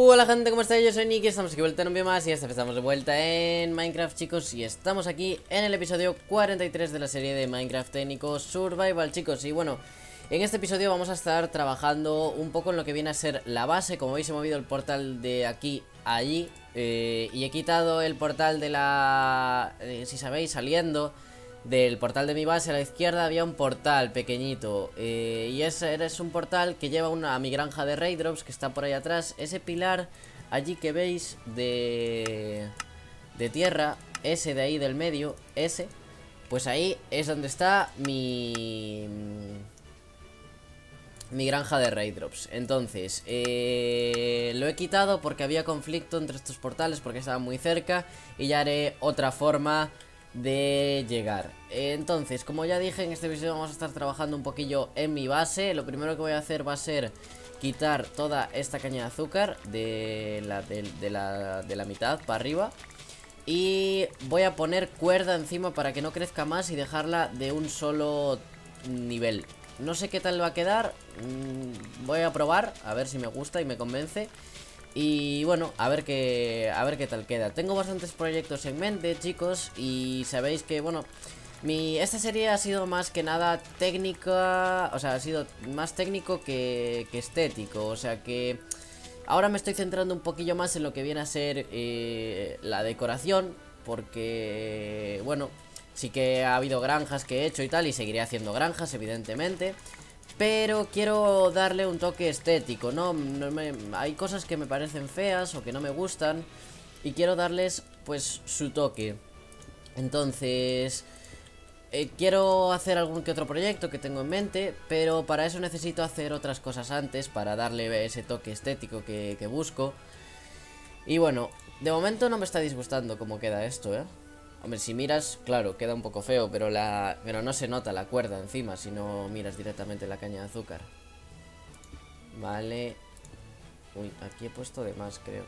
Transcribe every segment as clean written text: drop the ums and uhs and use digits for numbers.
Hola gente, ¿cómo estáis? Yo soy Nicky, estamos aquí vuelta en un vídeo más y esta vez estamos de vuelta en Minecraft, chicos. Y estamos aquí en el episodio 43 de la serie de Minecraft técnico Survival, chicos. Y bueno, en este episodio vamos a estar trabajando un poco en lo que viene a ser la base. Como veis, he movido el portal de aquí a allí y he quitado el portal de la... si sabéis, saliendo del portal de mi base a la izquierda había un portal pequeñito y ese es un portal que lleva a mi granja de Raidrops que está por ahí atrás. Ese pilar allí que veis de tierra, ese de ahí del medio, ese, pues ahí es donde está mi granja de Raidrops. Entonces, lo he quitado porque había conflicto entre estos portales, porque estaban muy cerca, y ya haré otra forma de llegar. Entonces, como ya dije, en este episodio vamos a estar trabajando un poquillo en mi base. Lo primero que voy a hacer va a ser quitar toda esta caña de azúcar de la mitad para arriba. Y voy a poner cuerda encima para que no crezca más y dejarla de un solo nivel. No sé qué tal va a quedar. Voy a probar, a ver si me gusta y me convence. Y bueno, a ver qué tal queda. Tengo bastantes proyectos en mente, chicos. Y sabéis que, bueno, esta serie ha sido más que nada técnica. O sea, ha sido más técnico que estético. O sea que ahora me estoy centrando un poquillo más en lo que viene a ser la decoración. Porque, bueno, sí que ha habido granjas que he hecho y tal. Y seguiré haciendo granjas, evidentemente. Pero quiero darle un toque estético, ¿no? Hay cosas que me parecen feas o que no me gustan y quiero darles, pues, su toque. Entonces, quiero hacer algún que otro proyecto que tengo en mente, pero para eso necesito hacer otras cosas antes para darle ese toque estético que busco. Y bueno, de momento no me está disgustando cómo queda esto, ¿eh? Hombre, si miras, claro, queda un poco feo, pero no se nota la cuerda encima si no miras directamente la caña de azúcar. Vale. Uy, aquí he puesto de más, creo.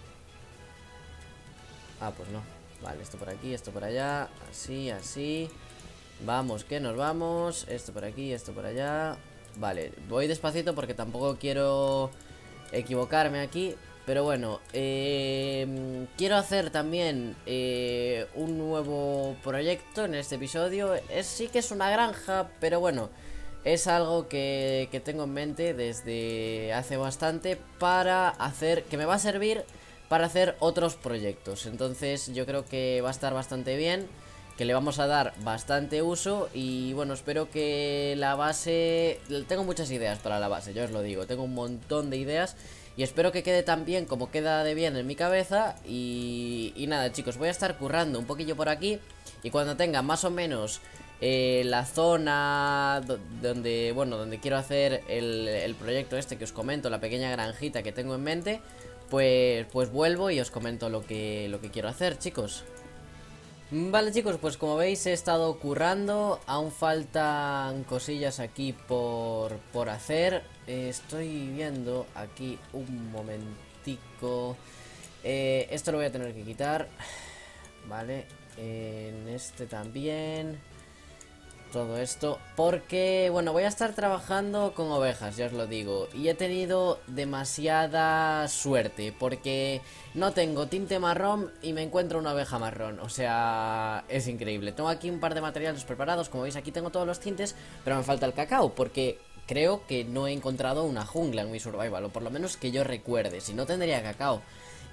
Ah, pues no. Vale, esto por aquí, esto por allá. Así, así. Vamos, que nos vamos. Esto por aquí, esto por allá. Vale, voy despacito porque tampoco quiero equivocarme aquí. Pero bueno, quiero hacer también un nuevo proyecto en este episodio. Sí que es una granja, pero bueno, es algo que tengo en mente desde hace bastante para hacer, que me va a servir para hacer otros proyectos. Entonces yo creo que va a estar bastante bien, que le vamos a dar bastante uso. Y bueno, espero que la base... Tengo muchas ideas para la base, yo os lo digo, tengo un montón de ideas. Y espero que quede tan bien como queda de bien en mi cabeza. Y nada, chicos, voy a estar currando un poquillo por aquí. Y cuando tenga más o menos la zona donde, bueno, donde quiero hacer el proyecto este que os comento, la pequeña granjita que tengo en mente, pues vuelvo y os comento lo que quiero hacer, chicos. Vale, chicos, pues como veis he estado currando. Aún faltan cosillas aquí por hacer. Estoy viendo aquí un momentico. Esto lo voy a tener que quitar. Vale, en este también. Todo esto porque, bueno, voy a estar trabajando con ovejas, ya os lo digo. Y he tenido demasiada suerte porque no tengo tinte marrón y me encuentro una oveja marrón. O sea, es increíble. Tengo aquí un par de materiales preparados. Como veis, aquí tengo todos los tintes, pero me falta el cacao porque creo que no he encontrado una jungla en mi survival, o por lo menos que yo recuerde. Si no, tendría cacao.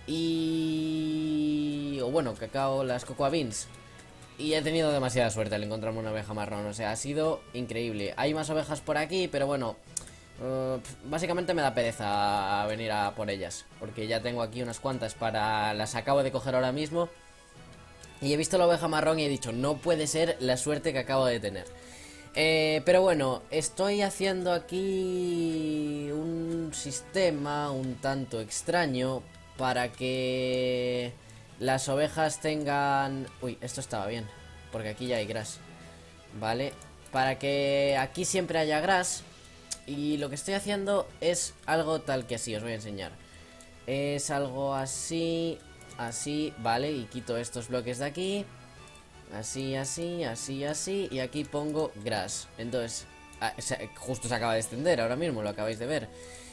O bueno, cacao, las cocoa beans. Y he tenido demasiada suerte al encontrarme una oveja marrón. O sea, ha sido increíble. Hay más ovejas por aquí, pero bueno, básicamente me da pereza venir a por ellas, porque ya tengo aquí unas cuantas las acabo de coger ahora mismo. Y he visto la oveja marrón y he dicho, no puede ser la suerte que acabo de tener. Pero bueno, estoy haciendo aquí un sistema un tanto extraño para que las ovejas tengan... Uy, esto estaba bien, porque aquí ya hay grass. Vale, para que aquí siempre haya grass. Y lo que estoy haciendo es algo tal que así, os voy a enseñar. Es algo así, así, vale, y quito estos bloques de aquí. Así, así, así, así. Y aquí pongo grass. Entonces, justo se acaba de extender ahora mismo, lo acabáis de ver.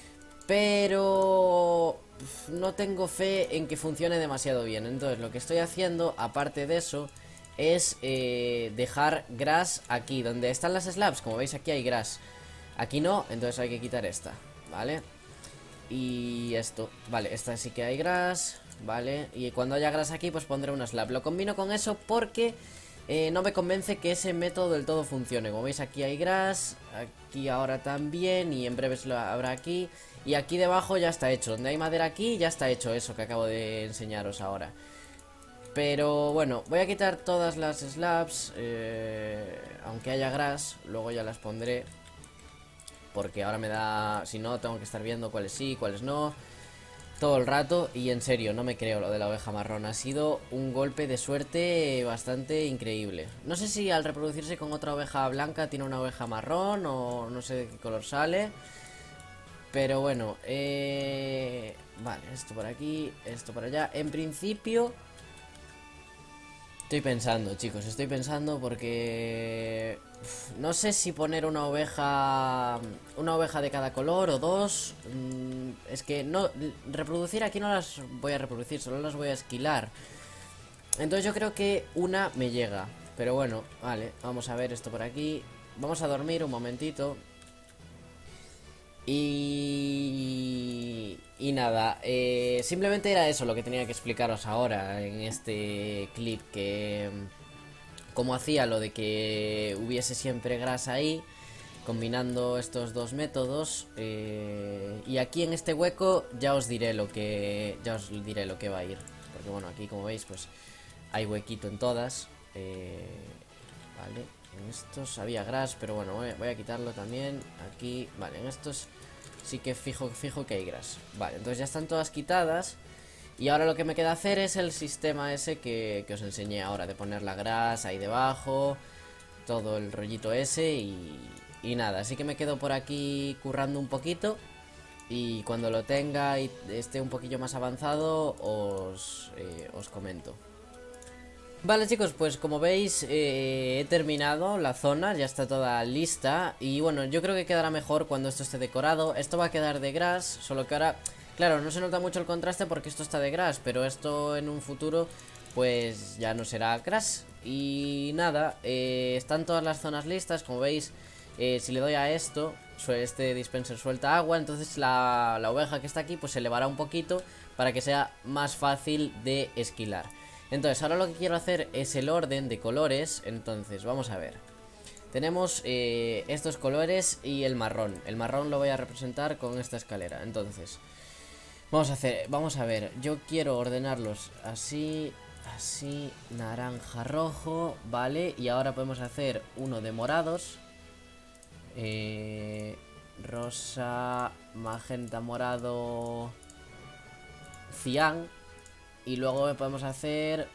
Pero no tengo fe en que funcione demasiado bien. Entonces lo que estoy haciendo, aparte de eso, es dejar grass aquí, donde están las slabs. Como veis aquí hay grass. Aquí no, entonces hay que quitar esta, ¿vale? Y esto, vale, esta sí que hay grass, ¿vale? Y cuando haya grass aquí pues pondré una slab. Lo combino con eso porque no me convence que ese método del todo funcione. Como veis aquí hay grass, aquí ahora también, y en breves lo habrá aquí. Y aquí debajo ya está hecho, donde hay madera aquí ya está hecho eso que acabo de enseñaros ahora. Pero bueno, voy a quitar todas las slabs, aunque haya grass, luego ya las pondré. Porque ahora me da, si no, tengo que estar viendo cuáles sí, cuáles no, todo el rato. Y en serio, no me creo lo de la oveja marrón. Ha sido un golpe de suerte bastante increíble. No sé si al reproducirse con otra oveja blanca tiene una oveja marrón o no sé de qué color sale. Pero bueno, vale, esto por aquí, esto por allá. En principio estoy pensando, chicos, estoy pensando porque no sé si poner una oveja de cada color o dos. Es que no, reproducir aquí no las voy a reproducir, solo las voy a esquilar. Entonces yo creo que una me llega. Pero bueno, vale, vamos a ver esto por aquí. Vamos a dormir un momentito. Y nada, simplemente era eso lo que tenía que explicaros ahora en este clip, que cómo hacía lo de que hubiese siempre grasa ahí, combinando estos dos métodos. Y aquí en este hueco ya os diré lo que va a ir, porque bueno, aquí como veis pues hay huequito en todas. Vale, en estos había gras, pero bueno, voy a quitarlo también. Aquí, vale, en estos sí que fijo que hay gras. Vale, entonces ya están todas quitadas. Y ahora lo que me queda hacer es el sistema ese que os enseñé ahora, de poner la grasa ahí debajo, todo el rollito ese y nada. Así que me quedo por aquí currando un poquito. Y cuando lo tenga y esté un poquillo más avanzado os comento. Vale, chicos, pues como veis he terminado la zona, ya está toda lista. Y bueno, yo creo que quedará mejor cuando esto esté decorado. Esto va a quedar de gras, solo que ahora, claro, no se nota mucho el contraste porque esto está de gras, pero esto en un futuro pues ya no será gras. Y nada, están todas las zonas listas, como veis. Si le doy a esto, este dispenser suelta agua, entonces la oveja que está aquí pues se elevará un poquito para que sea más fácil de esquilar. Entonces ahora lo que quiero hacer es el orden de colores. Entonces vamos a ver. Tenemos estos colores y el marrón. El marrón lo voy a representar con esta escalera. Entonces vamos a ver. Yo quiero ordenarlos así, así, naranja, rojo, vale. Y ahora podemos hacer uno de morados, rosa, magenta, morado, cian. Y luego podemos hacer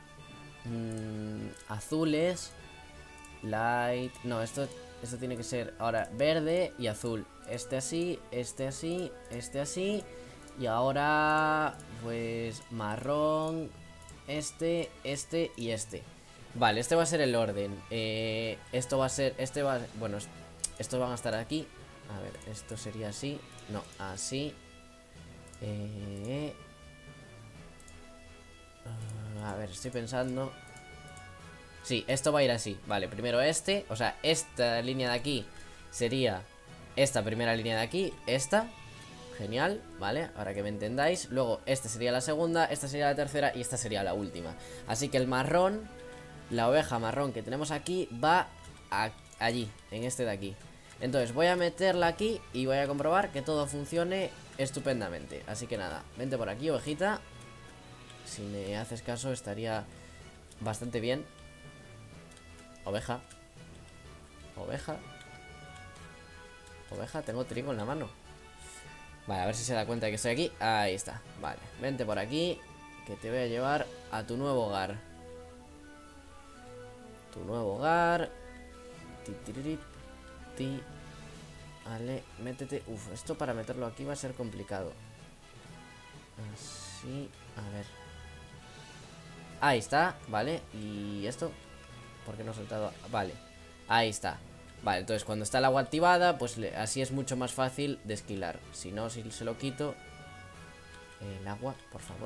azules, light. No, esto tiene que ser ahora verde y azul. Este así, este así, este así. Y ahora pues marrón, este y este. Vale, este va a ser el orden. Esto va a ser, bueno, estos van a estar aquí. A ver, esto sería así. No, así. A ver, estoy pensando. Sí, esto va a ir así. Vale, primero este. O sea, esta línea de aquí sería esta primera línea de aquí. Esta. Genial, ¿vale? Ahora que me entendáis. Luego, esta sería la segunda, esta sería la tercera y esta sería la última. Así que el marrón, la oveja marrón que tenemos aquí, va allí, en este de aquí. Entonces voy a meterla aquí y voy a comprobar que todo funcione estupendamente. Así que nada, vente por aquí, ovejita. Si me haces caso estaría bastante bien. Oveja. Oveja. Oveja, tengo trigo en la mano. Vale, a ver si se da cuenta de que estoy aquí. Ahí está, vale, vente por aquí, que te voy a llevar a tu nuevo hogar. Tu nuevo hogar. Vale, métete. Uf, esto para meterlo aquí va a ser complicado. Así, a ver. Ahí está, vale. ¿Y esto? ¿Por qué no he soltado? Vale, ahí está. Vale, entonces cuando está el agua activada, pues así es mucho más fácil de esquilar. Si no, si se lo quito, el agua, por favor.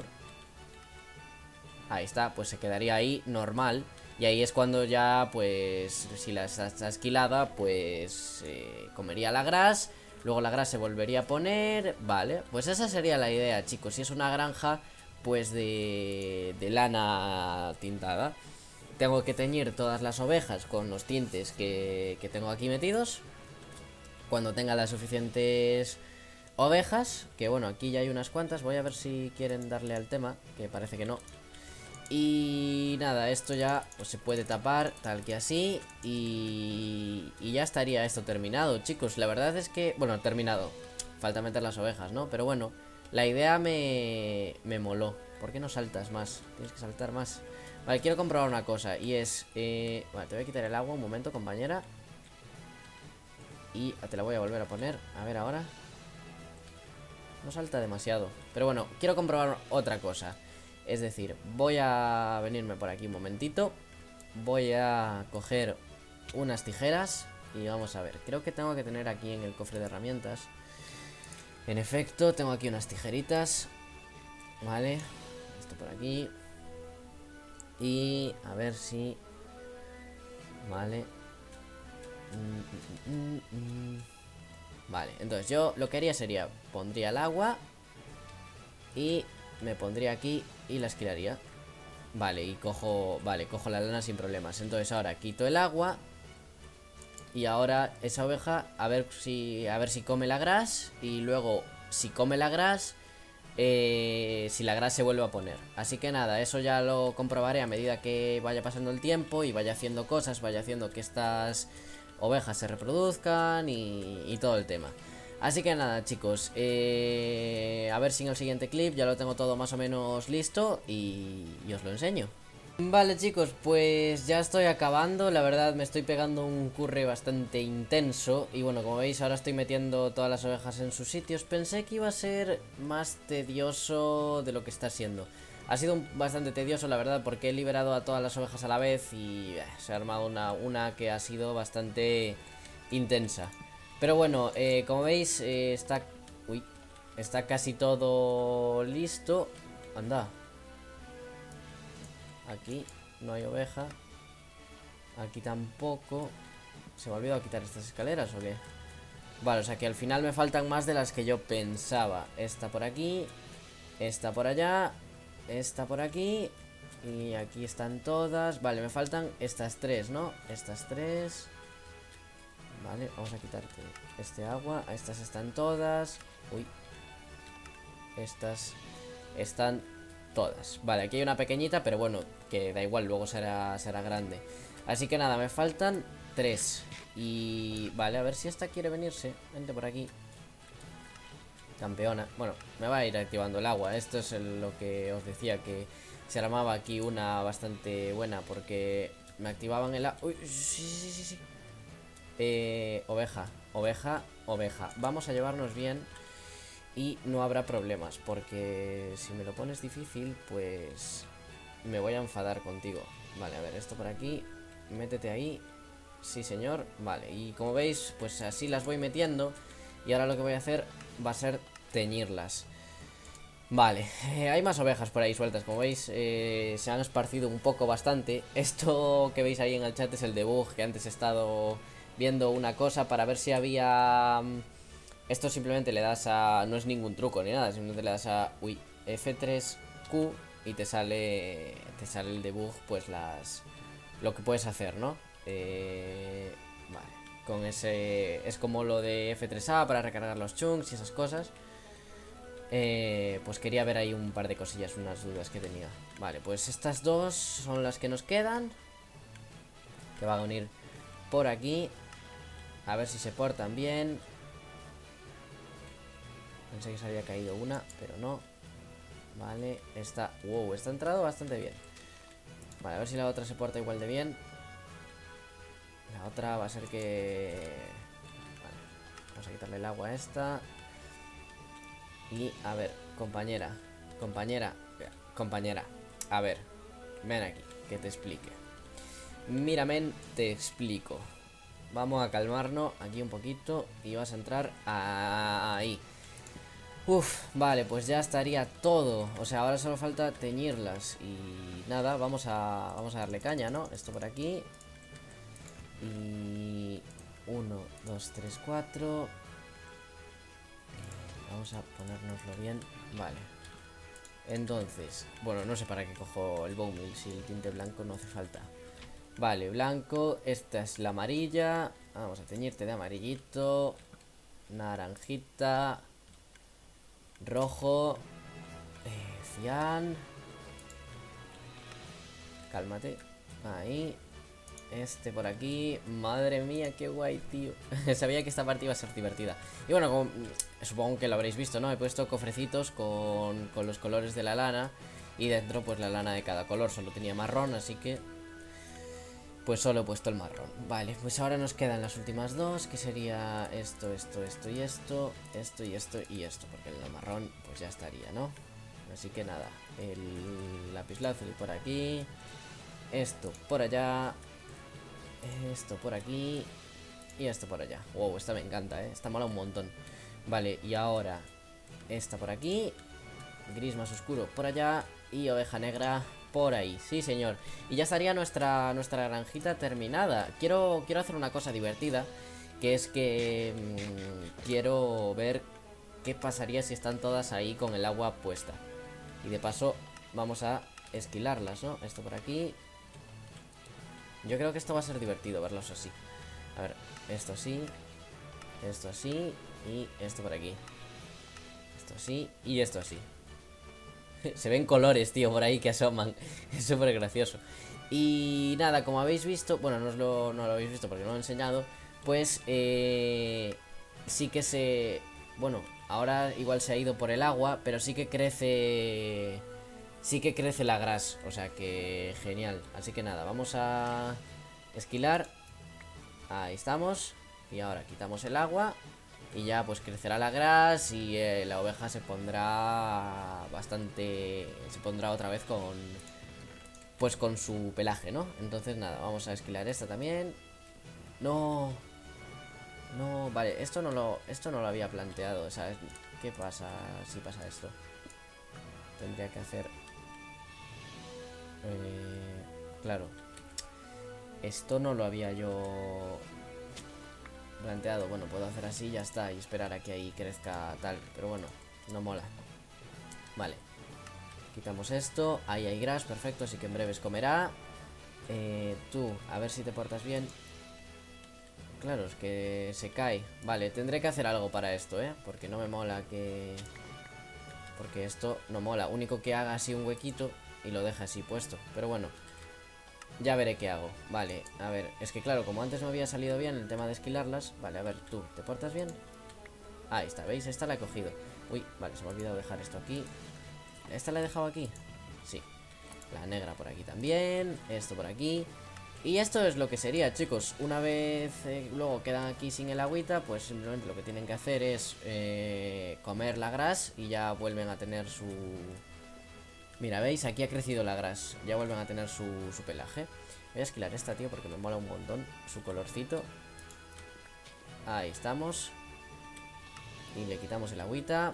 Ahí está, pues se quedaría ahí normal. Y ahí es cuando ya, pues, si la está esquilada, pues comería la gras. Luego la gras se volvería a poner. Vale, pues esa sería la idea, chicos. Si es una granja, pues de lana tintada. Tengo que teñir todas las ovejas con los tintes que tengo aquí metidos. Cuando tenga las suficientes ovejas, que bueno, aquí ya hay unas cuantas. Voy a ver si quieren darle al tema, que parece que no. Y nada, esto ya pues, se puede tapar tal que así. Y ya estaría esto terminado, chicos. La verdad es que, bueno, terminado. Falta meter las ovejas, ¿no? Pero bueno, la idea me moló. ¿Por qué no saltas más? Tienes que saltar más. Vale, quiero comprobar una cosa. Y es, vale, te voy a quitar el agua un momento, compañera. Y te la voy a volver a poner. A ver ahora. No salta demasiado. Pero bueno, quiero comprobar otra cosa. Es decir, voy a venirme por aquí un momentito. Voy a coger unas tijeras. Y vamos a ver, creo que tengo que tener aquí en el cofre de herramientas. En efecto, tengo aquí unas tijeritas. Vale, esto por aquí. Y a ver si... Vale. Vale, entonces yo lo que haría sería, pondría el agua y me pondría aquí y la esquilaría. Vale, y cojo la lana sin problemas. Entonces ahora quito el agua. Y ahora esa oveja, a ver si come la gras. Y luego, si come la gras, si la gras se vuelve a poner. Así que nada, eso ya lo comprobaré a medida que vaya pasando el tiempo y vaya haciendo cosas, vaya haciendo que estas ovejas se reproduzcan y todo el tema. Así que nada, chicos, a ver si en el siguiente clip ya lo tengo todo más o menos listo y os lo enseño. Vale, chicos, pues ya estoy acabando. La verdad me estoy pegando un curry bastante intenso. Y bueno, como veis ahora estoy metiendo todas las ovejas en sus sitios. Pensé que iba a ser más tedioso de lo que está siendo. Ha sido bastante tedioso, la verdad, porque he liberado a todas las ovejas a la vez. Y se ha armado una que ha sido bastante intensa. Pero bueno, como veis está casi todo listo. Anda. Aquí no hay oveja. Aquí tampoco. ¿Se me ha olvidado quitar estas escaleras o qué? Vale, o sea que al final me faltan más de las que yo pensaba. Esta por aquí, esta por allá, esta por aquí. Y aquí están todas. Vale, me faltan estas tres, ¿no? Estas tres. Vale, vamos a quitarte este agua. Estas están todas. Uy. Estas están todas. Vale, aquí hay una pequeñita, pero bueno, que da igual, luego será grande. Así que nada, me faltan 3. Y vale, a ver si esta quiere venirse. Vente por aquí, campeona. Bueno, me va a ir activando el agua. Esto es lo que os decía, que se armaba aquí una bastante buena, porque me activaban el agua. Uy, sí. Oveja, oveja, oveja. Vamos a llevarnos bien y no habrá problemas, porque si me lo pones difícil, pues me voy a enfadar contigo. Vale, a ver, esto por aquí. Métete ahí. Sí, señor. Vale, y como veis, pues así las voy metiendo. Y ahora lo que voy a hacer va a ser teñirlas. Vale, hay más ovejas por ahí sueltas. Como veis, se han esparcido un poco bastante. Esto que veis ahí en el chat es el debug, que antes he estado viendo una cosa para ver si había... Esto simplemente le das a... No es ningún truco ni nada, simplemente le das a... Uy, F3Q y te sale el debug, pues lo que puedes hacer, ¿no? Vale, con ese... Es como lo de F3A para recargar los chunks y esas cosas. Pues quería ver ahí un par de cosillas, unas dudas que tenía. Vale, pues estas dos son las que nos quedan, que van a unir por aquí. A ver si se portan bien. Pensé que se había caído una, pero no. Vale, esta... Wow, está entrado bastante bien. Vale, a ver si la otra se porta igual de bien. La otra va a ser que... Vale, vamos a quitarle el agua a esta. Y, a ver, compañera. A ver, ven aquí, que te explique. Mira, men, te explico. Vamos a calmarnos aquí un poquito. Y vas a entrar ahí. Uf, vale, pues ya estaría todo. O sea, ahora solo falta teñirlas. Y nada, vamos a darle caña, ¿no? Esto por aquí. Y 1, 2, 3, 4. Vamos a ponérnoslo bien. Vale. Entonces, bueno, no sé para qué cojo el bone meal si el tinte blanco no hace falta. Vale, blanco. Esta es la amarilla. Vamos a teñirte de amarillito. Naranjita. Rojo. Cian. Cálmate. Ahí. Este por aquí. Madre mía, qué guay, tío. Sabía que esta partida iba a ser divertida. Y bueno, como, supongo que lo habréis visto, ¿no? He puesto cofrecitos con los colores de la lana. Y dentro pues la lana de cada color. Solo tenía marrón, así que pues solo he puesto el marrón. Vale, pues ahora nos quedan las últimas dos. Que sería esto, esto, esto y esto. Esto y esto y esto. Porque el marrón pues ya estaría, ¿no? Así que nada, el lapislázuli por aquí. Esto por allá. Esto por aquí. Y esto por allá. Wow, esta me encanta, esta mola un montón. Vale, y ahora esta por aquí. Gris más oscuro por allá. Y oveja negra por ahí, sí señor. Y ya estaría nuestra granjita terminada. Quiero hacer una cosa divertida. Que es que quiero ver qué pasaría si están todas ahí con el agua puesta. Y de paso vamos a esquilarlas, ¿no? Esto por aquí. Yo creo que esto va a ser divertido verlos así. A ver, esto así. Esto así. Y esto por aquí. Esto así. Y esto así. Se ven colores, tío, por ahí que asoman. Es súper gracioso. Y nada, como habéis visto. Bueno, no lo habéis visto porque no lo he enseñado. Pues sí que se... Bueno, ahora igual se ha ido por el agua. Pero sí que crece... Sí que crece la gras, o sea que genial. Así que nada, vamos a esquilar. Ahí estamos. Y ahora quitamos el agua. Y ya pues crecerá la gras. Y la oveja se pondrá bastante... Se pondrá otra vez con... Pues con su pelaje, ¿no? Entonces nada, vamos a esquilar esta también. No... No, vale, esto no lo había planteado. O sea, ¿qué pasa si pasa esto? Tendría que hacer... claro. Esto no lo había yo planteado. Bueno, puedo hacer así y ya está. Y esperar a que ahí crezca tal. Pero bueno, no mola. Vale. Quitamos esto. Ahí hay gras, perfecto. Así que en breves comerá. Tú, a ver si te portas bien. Claro, es que se cae. Vale, tendré que hacer algo para esto, porque no me mola que... Porque esto no mola. Único que haga así un huequito y lo deja así puesto. Pero bueno, ya veré qué hago. Vale, a ver, es que claro, como antes no había salido bien el tema de esquilarlas. Vale, a ver, tú, ¿te portas bien? Ahí está, ¿veis? Esta la he cogido. Uy, vale, se me ha olvidado dejar esto aquí. ¿Esta la he dejado aquí? Sí. La negra por aquí también. Esto por aquí. Y esto es lo que sería, chicos. Una vez luego quedan aquí sin el agüita, pues simplemente lo que tienen que hacer es comer la gras y ya vuelven a tener su... Mira, ¿veis? Aquí ha crecido la gras. Ya vuelven a tener su pelaje. Voy a esquilar esta, tío, porque me mola un montón su colorcito. Ahí estamos. Y le quitamos el agüita.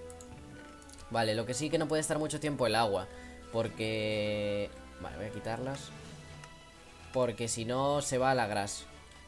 Vale, lo que sí que no puede estar mucho tiempo el agua. Porque... Vale, voy a quitarlas. Porque si no se va a la gras.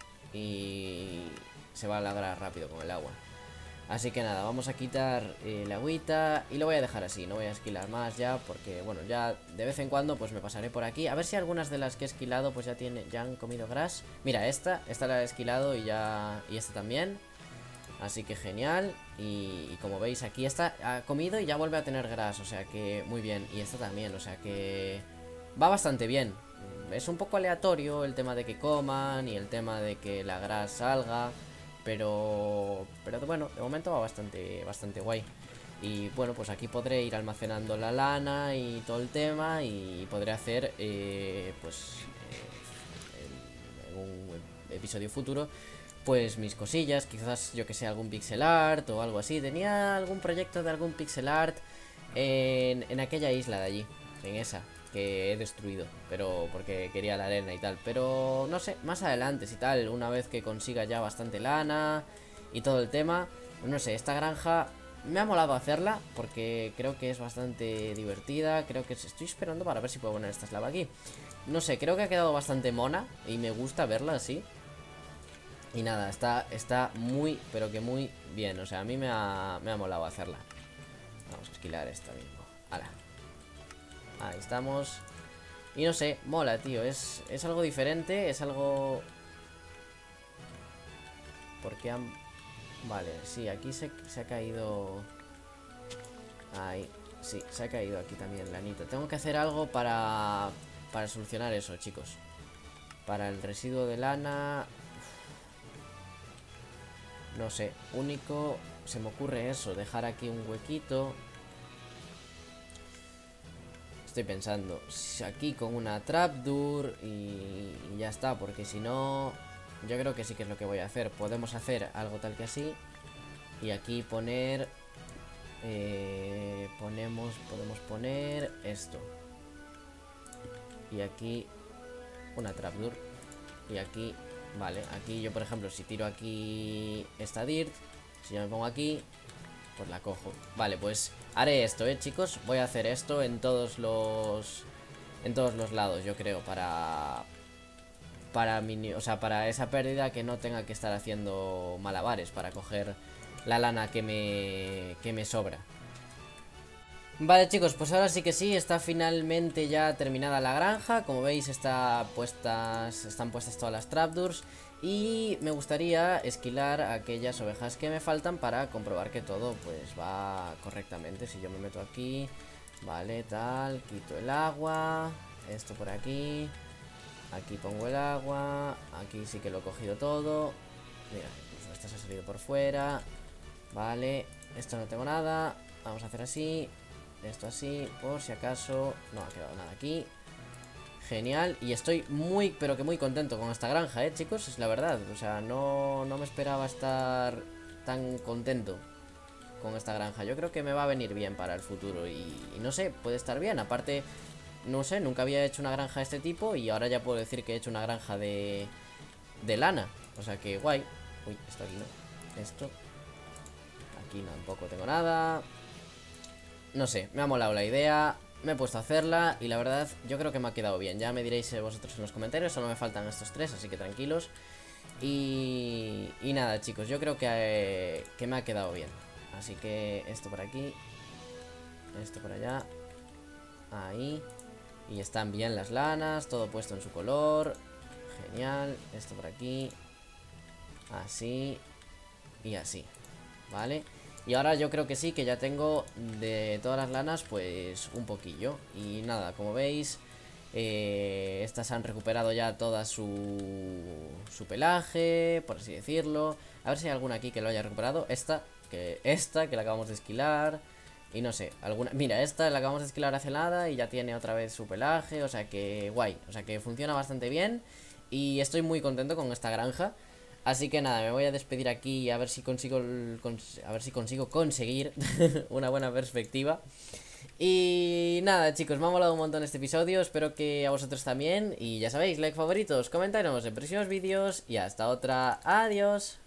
Y se va a la gras rápido con el agua. Así que nada, vamos a quitar la agüita. Y lo voy a dejar así, no voy a esquilar más ya. Porque bueno, ya de vez en cuando pues me pasaré por aquí. A ver si algunas de las que he esquilado pues ya han comido gras. Mira, esta la he esquilado y ya... Y esta también. Así que genial. Y como veis aquí esta ha comido y ya vuelve a tener gras. O sea que muy bien. Y esta también, o sea que va bastante bien. Es un poco aleatorio el tema de que coman y el tema de que la gras salga. Pero bueno, de momento va bastante guay. Y bueno, pues aquí podré ir almacenando la lana y todo el tema. Y podré hacer, en un episodio futuro, pues mis cosillas. Quizás, yo que sé, algún pixel art o algo así. Tenía algún proyecto de algún pixel art en aquella isla de allí, en esa. que he destruido, pero porque quería la arena y tal. Pero no sé, más adelante si tal, una vez que consiga ya bastante lana y todo el tema. No sé, esta granja me ha molado hacerla porque creo que es bastante divertida. Creo que estoy esperando para ver si puedo poner esta eslava aquí. No sé, creo que ha quedado bastante mona y me gusta verla así. Y nada, está muy, pero que muy bien. O sea, a mí me ha molado hacerla. Vamos a esquilar esta mismo. Hala. Ahí estamos. Y no sé, mola, tío. Es algo diferente, es algo... Porque han... Vale, sí, aquí se ha caído... Ahí, sí, se ha caído aquí también lanita. Tengo que hacer algo para solucionar eso, chicos. Para el residuo de lana... No sé, único... Se me ocurre eso, dejar aquí un huequito. Estoy pensando, aquí con una trapdoor y ya está, porque si no... Yo creo que sí que es lo que voy a hacer. Podemos hacer algo tal que así. Y aquí poner... podemos poner esto. Y aquí una trapdoor. Y aquí, vale, aquí yo por ejemplo si tiro aquí esta dirt, si yo me pongo aquí, pues la cojo. Vale, pues haré esto, chicos. Voy a hacer esto en todos los lados, yo creo, para o sea, para esa pérdida, que no tenga que estar haciendo malabares para coger la lana que me sobra. Vale, chicos, pues ahora sí que sí, está finalmente ya terminada la granja. Como veis están puestas todas las trapdoors. Y me gustaría esquilar aquellas ovejas que me faltan para comprobar que todo pues va correctamente. Si yo me meto aquí, vale, tal, quito el agua, esto por aquí, aquí pongo el agua, aquí sí que lo he cogido todo. Mira, incluso esto se ha salido por fuera. Vale, esto no tengo nada. Vamos a hacer así, esto así, por si acaso. No ha quedado nada aquí. Genial, y estoy muy, pero que muy contento con esta granja, chicos, es la verdad. O sea, no me esperaba estar tan contento con esta granja. Yo creo que me va a venir bien para el futuro y no sé, puede estar bien. Aparte, no sé, nunca había hecho una granja de este tipo y ahora ya puedo decir que he hecho una granja de lana. O sea que guay. Uy, esto aquí no. Esto. Aquí tampoco tengo nada. No sé, me ha molado la idea. Me he puesto a hacerla y la verdad yo creo que me ha quedado bien. Ya me diréis vosotros en los comentarios. Solo me faltan estos tres, así que tranquilos. Y nada, chicos, yo creo que me ha quedado bien. Así que esto por aquí, esto por allá, ahí. Y están bien las lanas, todo puesto en su color. Genial, esto por aquí, así y así, ¿vale? Y ahora yo creo que sí, que ya tengo de todas las lanas pues un poquillo. Y nada, como veis, estas han recuperado ya toda su pelaje, por así decirlo. A ver si hay alguna aquí que lo haya recuperado. Esta que la acabamos de esquilar. Y no sé, alguna... Mira, esta la acabamos de esquilar hace nada y ya tiene otra vez su pelaje. O sea que guay, o sea que funciona bastante bien. Y estoy muy contento con esta granja. Así que nada, me voy a despedir aquí a ver si consigo conseguir una buena perspectiva. Y nada, chicos, me ha molado un montón este episodio. Espero que a vosotros también. Y ya sabéis, like, favoritos, comentarios en próximos vídeos. Y hasta otra. Adiós.